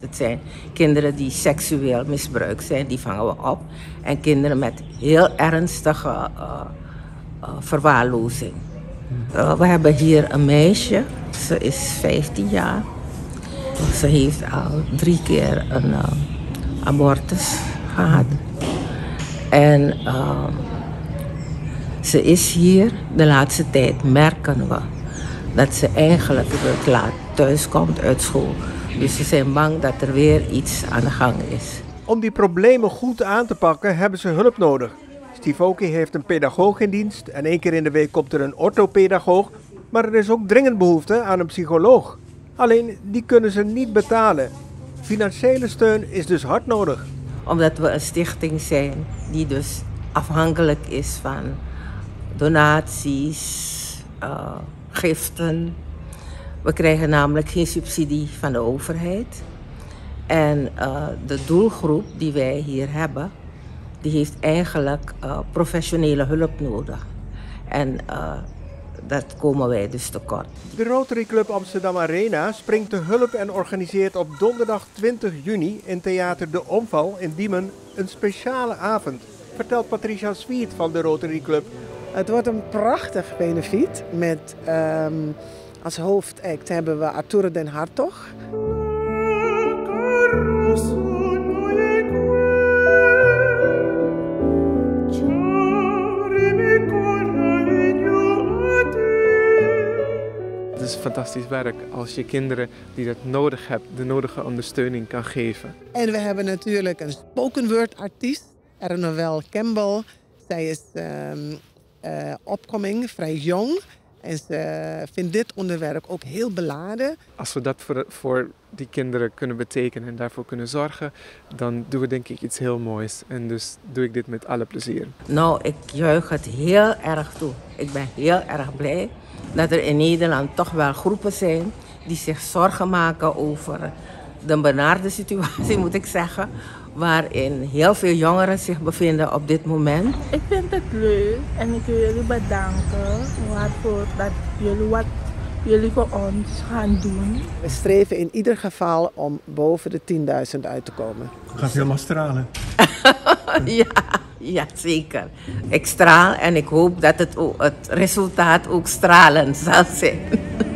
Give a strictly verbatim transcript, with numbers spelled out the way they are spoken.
Het zijn kinderen die seksueel misbruikt zijn, die vangen we op. En kinderen met heel ernstige uh, uh, verwaarlozing. Uh, we hebben hier een meisje, ze is vijftien jaar. Ze heeft al drie keer een uh, abortus gehad. En uh, ze is hier, de laatste tijd merken we dat ze eigenlijk te laat thuis komt uit school. Dus ze zijn bang dat er weer iets aan de gang is. Om die problemen goed aan te pakken hebben ze hulp nodig. Stivoki heeft een pedagoog in dienst en één keer in de week komt er een orthopedagoog. Maar er is ook dringend behoefte aan een psycholoog. Alleen die kunnen ze niet betalen. Financiële steun is dus hard nodig. Omdat we een stichting zijn die dus afhankelijk is van donaties, uh, giften. We krijgen namelijk geen subsidie van de overheid. En uh, de doelgroep die wij hier hebben, die heeft eigenlijk uh, professionele hulp nodig. En uh, dat komen wij dus tekort. De Rotary Club Amsterdam Arena springt te hulp en organiseert op donderdag twintig juni in Theater De Omval in Diemen een speciale avond. Vertelt Patricia Swiert van de Rotary Club. Het wordt een prachtig benefiet met um, als hoofdact hebben we Arturo den Hartog. Het is fantastisch werk als je kinderen die dat nodig hebben, de nodige ondersteuning kan geven. En we hebben natuurlijk een spoken word artiest, Ernowel Campbell. Zij is um, uh, opkoming, vrij jong. En ze vindt dit onderwerp ook heel beladen. Als we dat voor, voor die kinderen kunnen betekenen en daarvoor kunnen zorgen, dan doen we denk ik iets heel moois. En dus doe ik dit met alle plezier. Nou, ik juich het heel erg toe. Ik ben heel erg blij dat er in Nederland toch wel groepen zijn die zich zorgen maken over de benarde situatie, moet ik zeggen, waarin heel veel jongeren zich bevinden op dit moment. Ik vind het leuk en ik wil jullie bedanken waarvoor dat jullie wat jullie voor ons gaan doen. We streven in ieder geval om boven de tienduizend uit te komen. Gaat helemaal stralen. ja, ja, zeker. Ik straal en ik hoop dat het, ook, het resultaat ook stralend zal zijn.